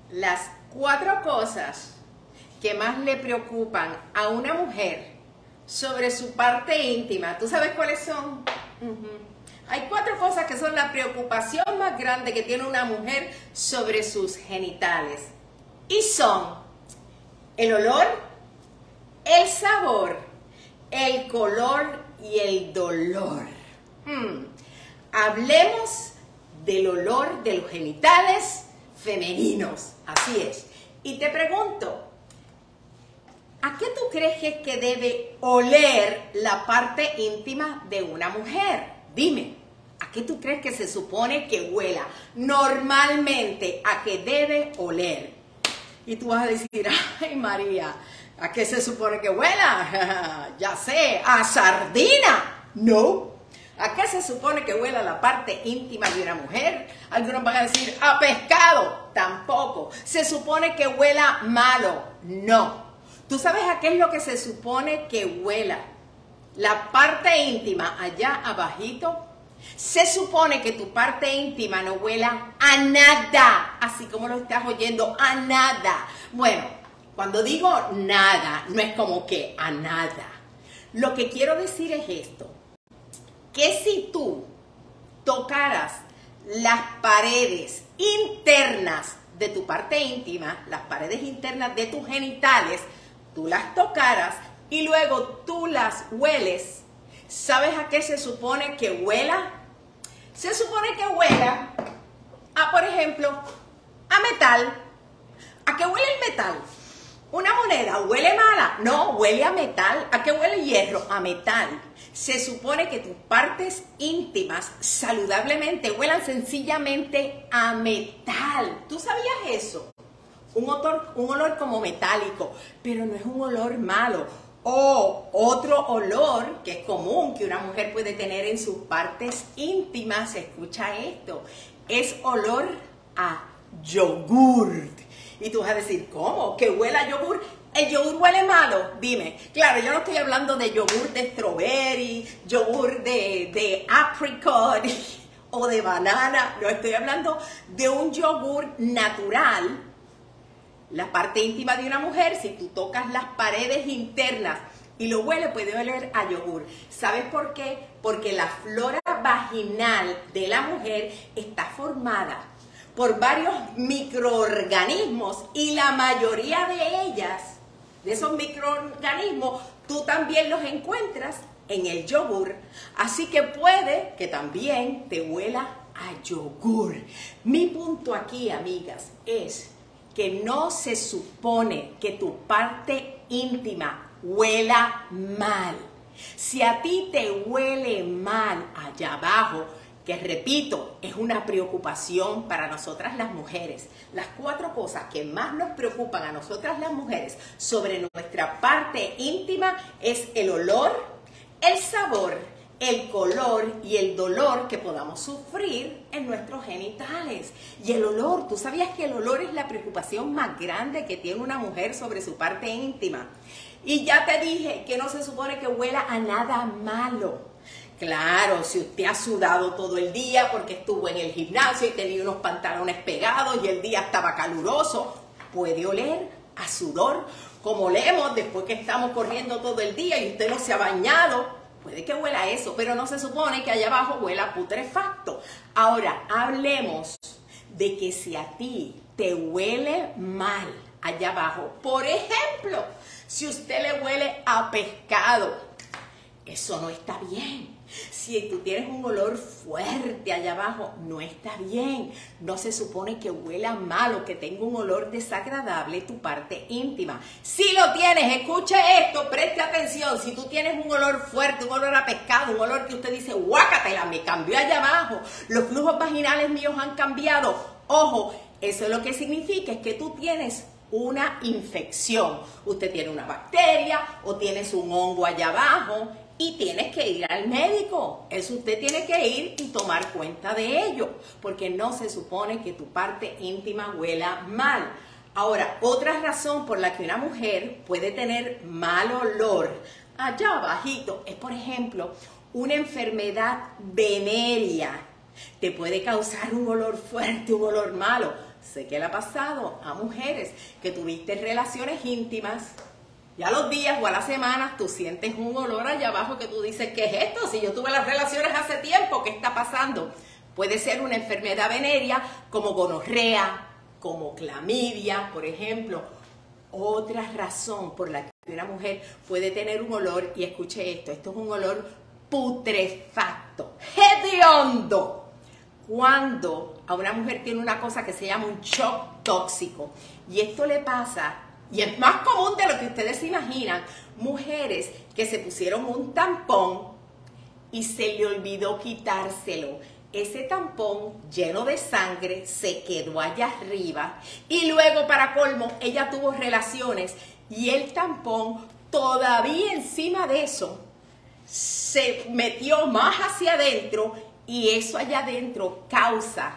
Las 4 cosas que más le preocupan a una mujer sobre su parte íntima. ¿Tú sabes cuáles son? Hay 4 cosas que son la preocupación más grande que tiene una mujer sobre sus genitales. Y son el olor, el sabor, el color y el dolor. Hablemos del olor de los genitales femeninos. Así es. Y te pregunto, ¿a qué tú crees que debe oler la parte íntima de una mujer? Dime, ¿a qué tú crees que se supone que huela? Normalmente, ¿a qué debe oler? Y tú vas a decir, ay María, ¿a qué se supone que huela? Ya sé, a sardina. No. ¿A qué se supone que huela la parte íntima de una mujer? Algunos van a decir, a pescado. Tampoco. ¿Se supone que huela malo? No. ¿Tú sabes a qué es lo que se supone que huela? La parte íntima allá abajito. Se supone que tu parte íntima no huela a nada, así como lo estás oyendo, a nada. Bueno, cuando digo nada, no es como que a nada. Lo que quiero decir es esto, que si tú tocaras las paredes internas de tu parte íntima, las paredes internas de tus genitales, tú las tocaras y luego tú las hueles, ¿sabes a qué se supone que huela? Se supone que huela a, por ejemplo, a metal. ¿A qué huele el metal? ¿Una moneda huele mala? No, huele a metal. ¿A qué huele el hierro? A metal. Se supone que tus partes íntimas saludablemente huelan sencillamente a metal. ¿Tú sabías eso? Un olor como metálico, pero no es un olor malo. O otro olor que es común que una mujer puede tener en sus partes íntimas, escucha esto, es olor a yogur. Y tú vas a decir, ¿cómo? ¿Que huele a yogur? ¿El yogur huele malo? Dime. Claro, yo no estoy hablando de yogur de strawberry, yogur de apricot o de banana. No, estoy hablando de un yogur natural. La parte íntima de una mujer, si tú tocas las paredes internas y lo huele, puede oler a yogur. ¿Sabes por qué? Porque la flora vaginal de la mujer está formada por varios microorganismos y la mayoría de ellas, de esos microorganismos, tú también los encuentras en el yogur. Así que puede que también te huela a yogur. Mi punto aquí, amigas, es que no se supone que tu parte íntima huela mal. Si a ti te huele mal allá abajo, que repito, es una preocupación para nosotras las mujeres. Las 4 cosas que más nos preocupan a nosotras las mujeres sobre nuestra parte íntima es el olor, el sabor, el color y el dolor que podamos sufrir en nuestros genitales. Y el olor, ¿tú sabías que el olor es la preocupación más grande que tiene una mujer sobre su parte íntima? Y ya te dije que no se supone que huela a nada malo. Claro, si usted ha sudado todo el día porque estuvo en el gimnasio y tenía unos pantalones pegados y el día estaba caluroso, puede oler a sudor, como olemos después que estamos corriendo todo el día y usted no se ha bañado. Puede que huela a eso, pero no se supone que allá abajo huela a putrefacto. Ahora, hablemos de que si a ti te huele mal allá abajo, por ejemplo, si usted le huele a pescado, eso no está bien. Si tú tienes un olor fuerte allá abajo, no está bien. No se supone que huela mal o que tenga un olor desagradable tu parte íntima. Si lo tienes, escuche esto, preste atención. Si tú tienes un olor fuerte, un olor a pescado, un olor que usted dice, guácatela, me cambió allá abajo, los flujos vaginales míos han cambiado. Ojo, eso lo que significa es que tú tienes una infección. Usted tiene una bacteria o tienes un hongo allá abajo y tienes que ir al médico. Eso usted tiene que ir y tomar cuenta de ello, porque no se supone que tu parte íntima huela mal. Ahora, otra razón por la que una mujer puede tener mal olor allá abajito es, por ejemplo, una enfermedad venérea. Te puede causar un olor fuerte, un olor malo. sé que le ha pasado a mujeres que tuviste relaciones íntimas y a los días o a las semanas tú sientes un olor allá abajo que tú dices, ¿qué es esto? Si yo tuve las relaciones hace tiempo, ¿qué está pasando? Puede ser una enfermedad venérea como gonorrea, como clamidia, por ejemplo. Otra razón por la que una mujer puede tener un olor, y escuche esto es un olor putrefacto, hediondo. Cuando a una mujer tiene una cosa que se llama un shock tóxico, y esto le pasa, y es más común de lo que ustedes se imaginan, mujeres que se pusieron un tampón y se le olvidó quitárselo. Ese tampón lleno de sangre se quedó allá arriba y luego, para colmo, ella tuvo relaciones y el tampón todavía encima de eso se metió más hacia adentro, y eso allá adentro causa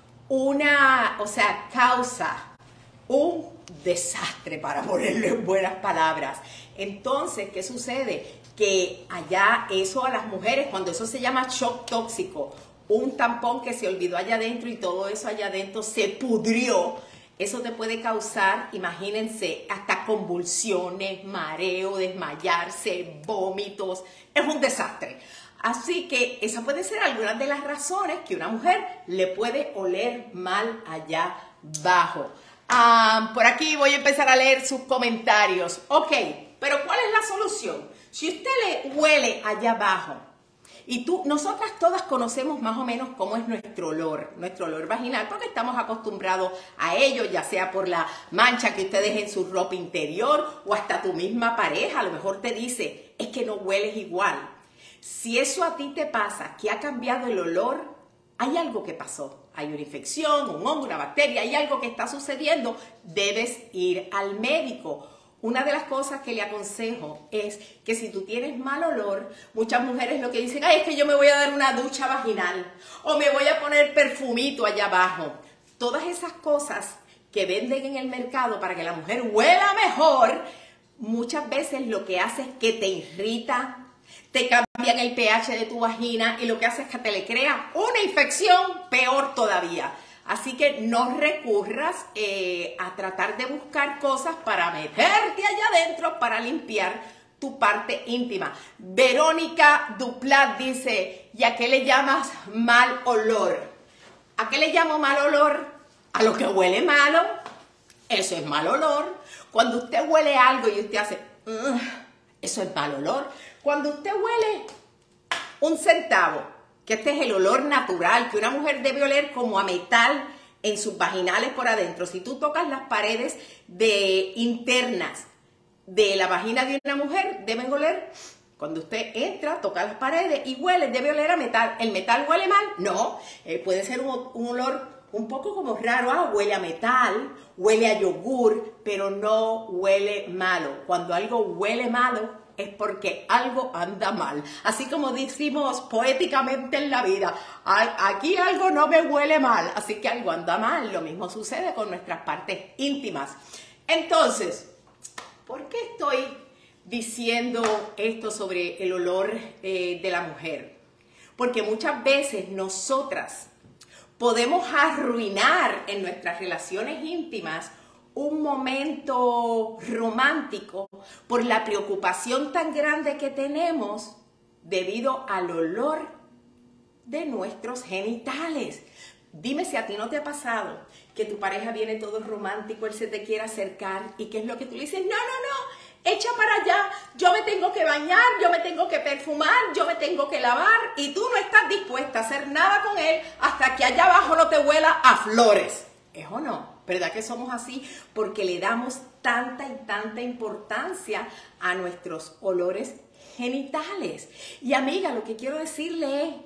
un desastre, para ponerlo en buenas palabras. Entonces, ¿qué sucede? Que allá eso a las mujeres, cuando eso se llama shock tóxico, un tampón que se olvidó allá adentro y todo eso allá adentro se pudrió, eso te puede causar, imagínense, hasta convulsiones, mareo, desmayarse, vómitos. Es un desastre. Así que esa puede ser alguna de las razones que una mujer le puede oler mal allá abajo. Por aquí voy a empezar a leer sus comentarios. Ok, pero ¿cuál es la solución? Si usted le huele allá abajo, y nosotras todas conocemos más o menos cómo es nuestro olor vaginal, porque estamos acostumbrados a ello, ya sea por la mancha que usted deje en su ropa interior, o hasta tu misma pareja a lo mejor te dice, es que no hueles igual. Si eso a ti te pasa, que ha cambiado el olor, hay algo que pasó. Hay una infección, un hongo, una bacteria, hay algo que está sucediendo, debes ir al médico. Una de las cosas que le aconsejo es que si tú tienes mal olor, muchas mujeres lo que dicen, ay, es que yo me voy a dar una ducha vaginal o me voy a poner perfumito allá abajo. Todas esas cosas que venden en el mercado para que la mujer huela mejor, muchas veces lo que hace es que te irrita, te cambian el pH de tu vagina y lo que hace es que te le crea una infección peor todavía. Así que no recurras a tratar de buscar cosas para meterte allá adentro para limpiar tu parte íntima. Verónica Duplat dice, ¿y a qué le llamas mal olor? ¿A qué le llamo mal olor? A lo que huele malo. Eso es mal olor. Cuando usted huele algo y usted hace, eso es mal olor. Cuando usted huele un centavo, que este es el olor natural, que una mujer debe oler como a metal en sus vaginales por adentro. Si tú tocas las paredes internas de la vagina de una mujer, deben oler. Cuando usted entra, toca las paredes y huele, debe oler a metal. ¿El metal huele mal? No. Puede ser un olor un poco como raro. Huele a metal, huele a yogur, pero no huele malo. Cuando algo huele malo, es porque algo anda mal. Así como decimos poéticamente en la vida, aquí algo no me huele mal, así que algo anda mal. Lo mismo sucede con nuestras partes íntimas. Entonces, ¿por qué estoy diciendo esto sobre el olor de la mujer? Porque muchas veces nosotras podemos arruinar en nuestras relaciones íntimas un momento romántico por la preocupación tan grande que tenemos debido al olor de nuestros genitales. Dime si a ti no te ha pasado que tu pareja viene todo romántico, él se te quiere acercar y ¿qué es lo que tú le dices? No, echa para allá, yo me tengo que bañar, yo me tengo que perfumar, yo me tengo que lavar, y tú no estás dispuesta a hacer nada con él hasta que allá abajo no te huela a flores. ¿Es o no? ¿Verdad que somos así? Porque le damos tanta y tanta importancia a nuestros olores genitales. Y amiga, lo que quiero decirle es,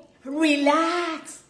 relax,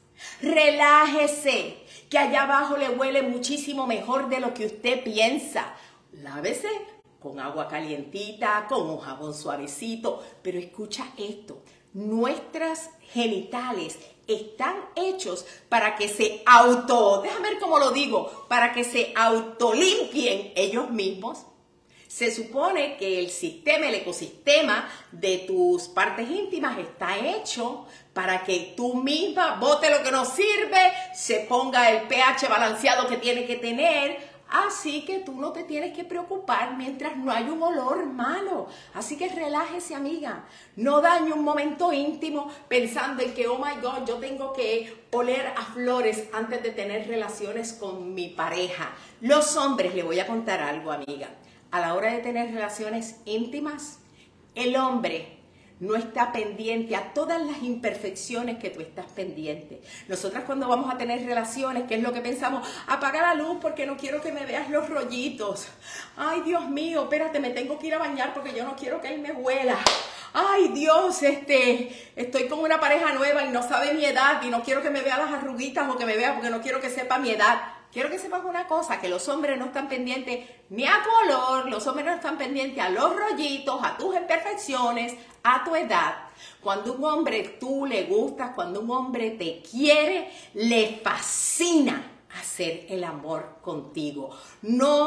relájese, que allá abajo le huele muchísimo mejor de lo que usted piensa. Lávese con agua calientita, con un jabón suavecito, pero escucha esto, nuestras genitales están hechos para que se déjame ver cómo lo digo, para que se autolimpien ellos mismos. Se supone que el sistema, el ecosistema de tus partes íntimas está hecho para que tú misma bote lo que no sirve, se ponga el pH balanceado que tiene que tener. Así que tú no te tienes que preocupar mientras no hay un olor malo. Así que relájese, amiga. No dañe un momento íntimo pensando en que, oh my God, yo tengo que oler a flores antes de tener relaciones con mi pareja. Los hombres, le voy a contar algo, amiga. A la hora de tener relaciones íntimas, el hombre no está pendiente a todas las imperfecciones que tú estás pendiente. Nosotras cuando vamos a tener relaciones, ¿qué es lo que pensamos? Apaga la luz porque no quiero que me veas los rollitos. Ay, Dios mío, espérate, me tengo que ir a bañar porque yo no quiero que él me huela. Ay, Dios, estoy con una pareja nueva y no sabe mi edad y no quiero que me vea las arruguitas o que me vea porque no quiero que sepa mi edad. Quiero que sepas una cosa, que los hombres no están pendientes ni a tu olor, los hombres no están pendientes a los rollitos, a tus imperfecciones, a tu edad. Cuando un hombre tú le gustas, cuando un hombre te quiere, le fascina hacer el amor contigo. No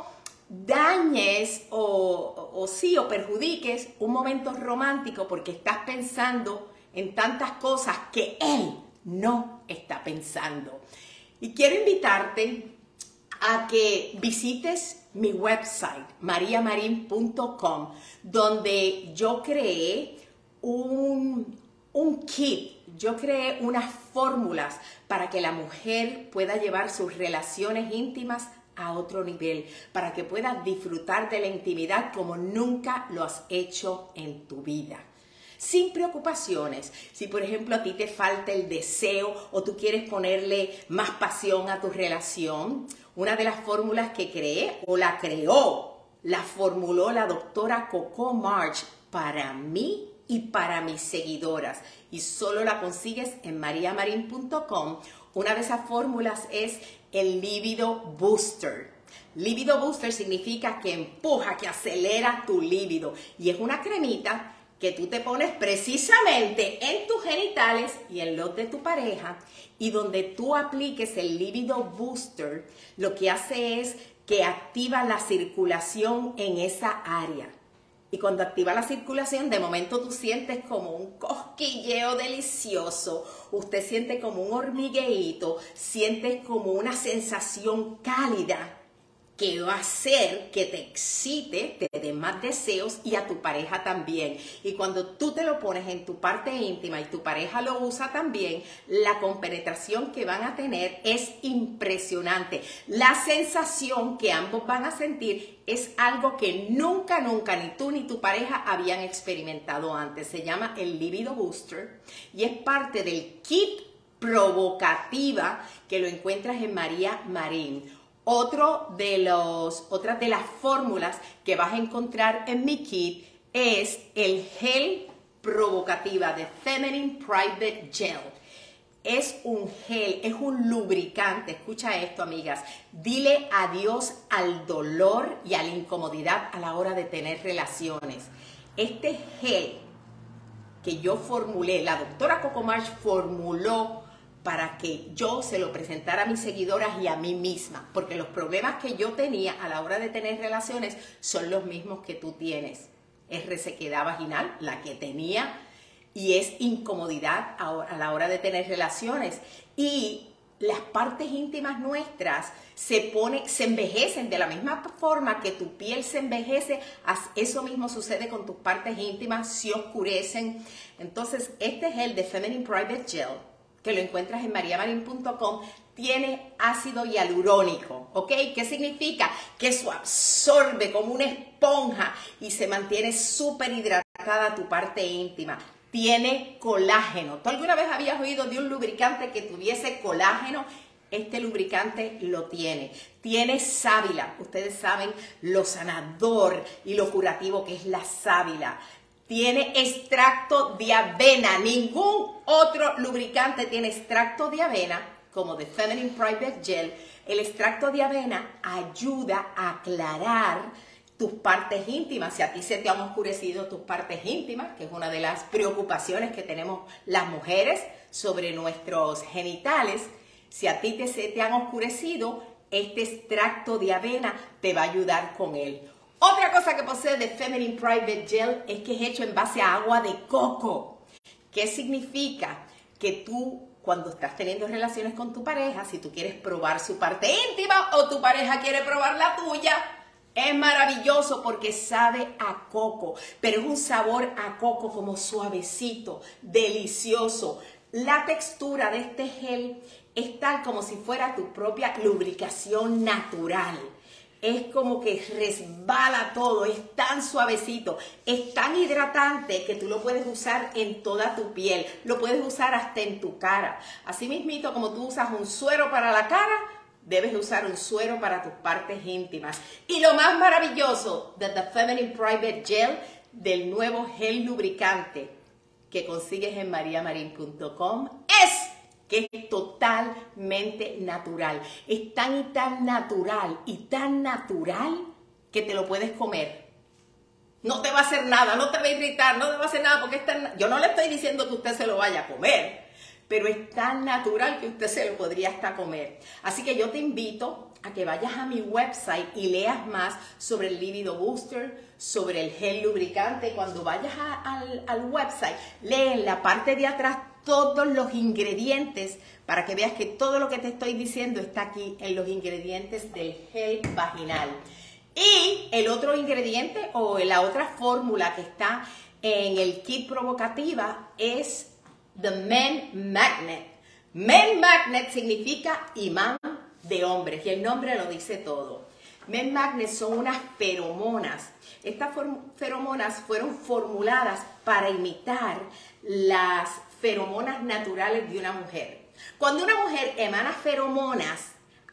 dañes o perjudiques un momento romántico porque estás pensando en tantas cosas que él no está pensando. Y quiero invitarte a que visites mi website, mariamarin.com, donde yo creé un kit, yo creé unas fórmulas para que la mujer pueda llevar sus relaciones íntimas a otro nivel, para que puedas disfrutar de la intimidad como nunca lo has hecho en tu vida. Sin preocupaciones. Si por ejemplo a ti te falta el deseo o tú quieres ponerle más pasión a tu relación, una de las fórmulas que creé o la creó, la formuló la doctora Coco March para mí y para mis seguidoras y solo la consigues en mariamarin.com. Una de esas fórmulas es el Libido Booster. Libido Booster significa que empuja, que acelera tu libido y es una cremita que tú te pones precisamente en tus genitales y en los de tu pareja y donde tú apliques el Libido Booster, lo que hace es que activa la circulación en esa área. Y cuando activa la circulación, de momento tú sientes como un cosquilleo delicioso, usted siente como un hormigueíto, sientes como una sensación cálida que va a hacer que te excite, te dé más deseos y a tu pareja también. Y cuando tú te lo pones en tu parte íntima y tu pareja lo usa también, la compenetración que van a tener es impresionante. La sensación que ambos van a sentir es algo que nunca, ni tú ni tu pareja habían experimentado antes. Se llama el Libido Booster y es parte del kit provocativa que lo encuentras en María Marín. Otra de las fórmulas que vas a encontrar en mi kit es el gel provocativa de Feminine Private Gel. Es un gel, es un lubricante. Escucha esto, amigas. Dile adiós al dolor y a la incomodidad a la hora de tener relaciones. Este gel que yo formulé, la doctora Coco March formuló para que yo se lo presentara a mis seguidoras y a mí misma, porque los problemas que yo tenía a la hora de tener relaciones son los mismos que tú tienes. Es resequedad vaginal, la que tenía, y es incomodidad a la hora de tener relaciones. Y las partes íntimas nuestras se envejecen de la misma forma que tu piel se envejece. Eso mismo sucede con tus partes íntimas, se oscurecen. Entonces, este gel de Feminine Private Gel, que lo encuentras en mariamarin.com, tiene ácido hialurónico, ¿ok? ¿Qué significa? Que eso absorbe como una esponja y se mantiene súper hidratada tu parte íntima. Tiene colágeno. ¿Tú alguna vez habías oído de un lubricante que tuviese colágeno? Este lubricante lo tiene. Tiene sábila. Ustedes saben lo sanador y lo curativo que es la sábila. Tiene extracto de avena. Ningún otro lubricante tiene extracto de avena como de Feminine Private Gel. El extracto de avena ayuda a aclarar tus partes íntimas. Si a ti se te han oscurecido tus partes íntimas, que es una de las preocupaciones que tenemos las mujeres sobre nuestros genitales, si a ti se te han oscurecido, este extracto de avena te va a ayudar con él. Otra cosa que posee The Feminine Private Gel es que es hecho en base a agua de coco. ¿Qué significa? Que tú, cuando estás teniendo relaciones con tu pareja, si tú quieres probar su parte íntima o tu pareja quiere probar la tuya, es maravilloso porque sabe a coco, pero es un sabor a coco como suavecito, delicioso. La textura de este gel es tal como si fuera tu propia lubricación natural. Es como que resbala todo, es tan suavecito, es tan hidratante que tú lo puedes usar en toda tu piel, lo puedes usar hasta en tu cara. Así mismito como tú usas un suero para la cara, debes usar un suero para tus partes íntimas. Y lo más maravilloso de The Feminine Private Gel, del nuevo gel lubricante que consigues en mariamarin.com, es que es totalmente natural. Es tan y tan natural que te lo puedes comer. No te va a hacer nada, no te va a irritar, no te va a hacer nada porque yo no le estoy diciendo que usted se lo vaya a comer, pero es tan natural que usted se lo podría hasta comer. Así que yo te invito a que vayas a mi website y leas más sobre el Libido Booster, sobre el gel lubricante. Cuando vayas al website, lee en la parte de atrás todos los ingredientes para que veas que todo lo que te estoy diciendo está aquí en los ingredientes del gel vaginal. Y el otro ingrediente o la otra fórmula que está en el kit provocativa es The Men Magnet. Men Magnet significa imán de hombres y el nombre lo dice todo. Men Magnet son unas feromonas. Estas feromonas fueron formuladas para imitar las feromonas naturales de una mujer. Cuando una mujer emana feromonas,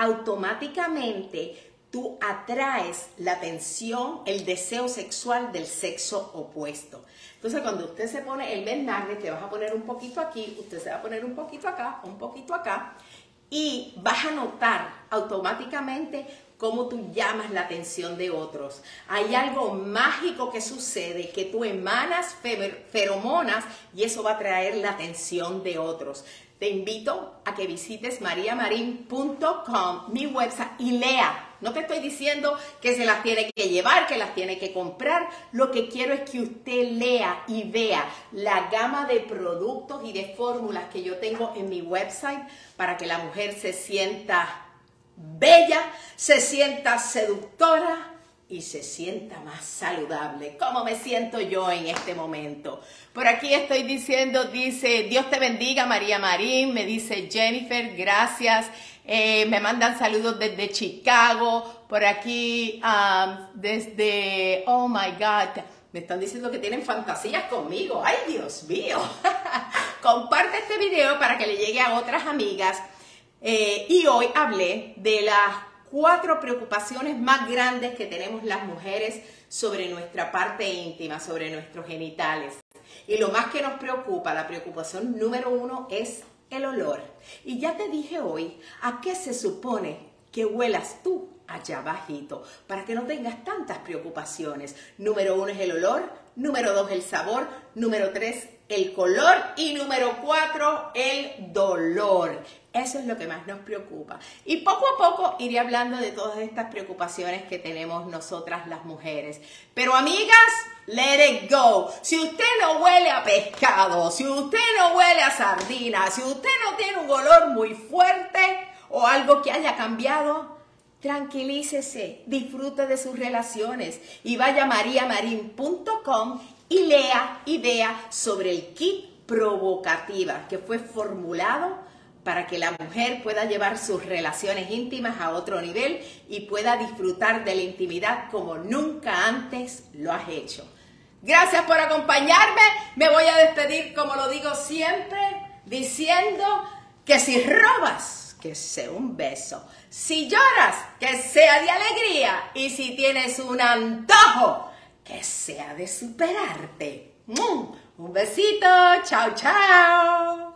automáticamente tú atraes la atención, el deseo sexual del sexo opuesto. Entonces, cuando usted se pone el Men Magnet, te vas a poner un poquito aquí, usted se va a poner un poquito acá, y vas a notar automáticamente cómo tú llamas la atención de otros. Hay algo mágico que sucede, que tú emanas feromonas y eso va a atraer la atención de otros. Te invito a que visites mariamarin.com, mi website, y lea. No te estoy diciendo que se las tiene que llevar, que las tiene que comprar. Lo que quiero es que usted lea y vea la gama de productos y de fórmulas que yo tengo en mi website para que la mujer se sienta bella, se sienta seductora y se sienta más saludable, como me siento yo en este momento. Por aquí estoy diciendo, dice, Dios te bendiga, María Marín, me dice Jennifer, gracias. Me mandan saludos desde Chicago, por aquí desde, oh my God, me están diciendo que tienen fantasías conmigo, ay Dios mío. Comparte este video para que le llegue a otras amigas. Y hoy hablé de las 4 preocupaciones más grandes que tenemos las mujeres sobre nuestra parte íntima, sobre nuestros genitales. Y lo más que nos preocupa, la preocupación número 1 es el olor. Y ya te dije hoy a qué se supone que huelas tú allá abajito, para que no tengas tantas preocupaciones. Número 1 es el olor, número 2 el sabor, número 3 el color y número 4 el dolor. Eso es lo que más nos preocupa. Y poco a poco iré hablando de todas estas preocupaciones que tenemos nosotras las mujeres. Pero amigas, let it go. Si usted no huele a pescado, si usted no huele a sardina, si usted no tiene un olor muy fuerte o algo que haya cambiado, tranquilícese, disfrute de sus relaciones y vaya a mariamarin.com y lea y vea sobre el kit provocativa que fue formulado para que la mujer pueda llevar sus relaciones íntimas a otro nivel y pueda disfrutar de la intimidad como nunca antes lo has hecho. Gracias por acompañarme. Me voy a despedir, como lo digo siempre, diciendo que si robas, que sea un beso. Si lloras, que sea de alegría. Y si tienes un antojo, que sea de superarte. Un besito. Chao, chao.